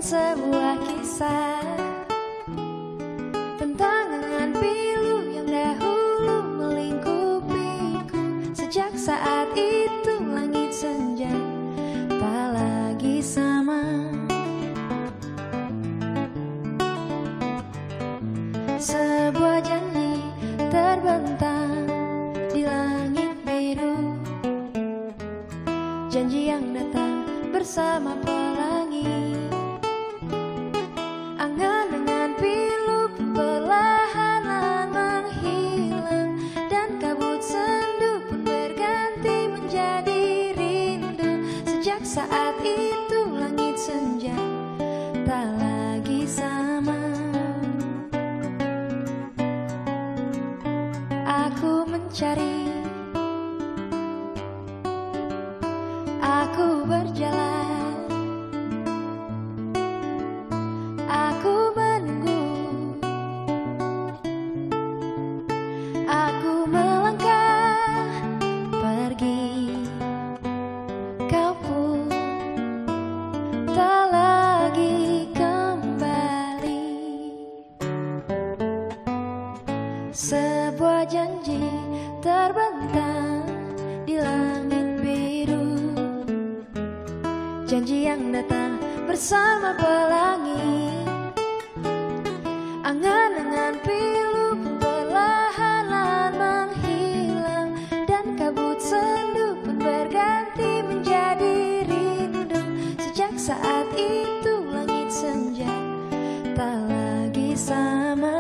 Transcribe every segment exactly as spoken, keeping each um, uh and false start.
sebuah kisah tentang angan pilu yang dahulu melingkupiku. Sejak saat itu langit senja tak lagi sama. Sebuah janji terbentang di langit biru, janji yang datang bersama pelangi. Angan-angan pilu perlahan menghilang, dan kabut sendu pun berganti menjadi rindu. Sejak saat itu langit senja tak lagi sama. Aku mencari, aku berjalan, aku menunggu, aku melangkah pergi. Kau pun tak lagi kembali. Sebuah janji terbentang di langit biru, janji yang datang bersama pelangi. Angan-angan pilu perlahan menghilang, dan kabut sendu pun berganti menjadi rindu. Sejak saat itu langit senja tak lagi sama.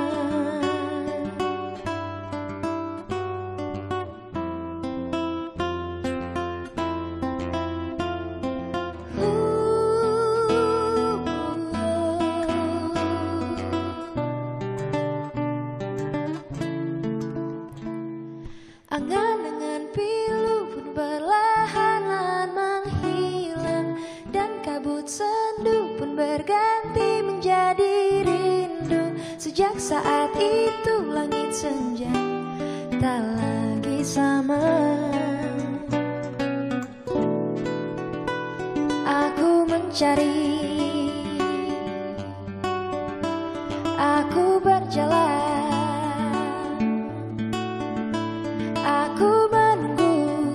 Angan-angan pilu pun perlahan menghilang, dan kabut sendu pun berganti menjadi rindu. Sejak saat itu langit senja tak lagi sama. Aku mencari, aku berjalan, aku menunggu,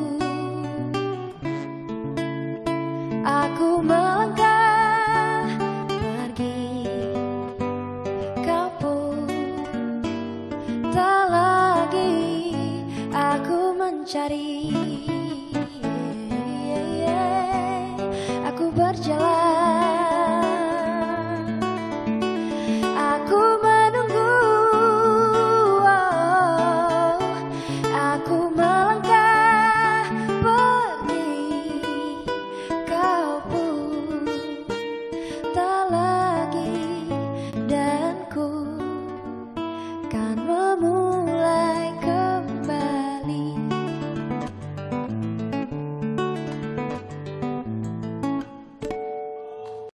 aku melangkah pergi. Kau pun tak lagi, aku mencari, aku berjalan, aku menunggu, oh, aku melangkah pergi. Kau pun tak lagi, dan ku kan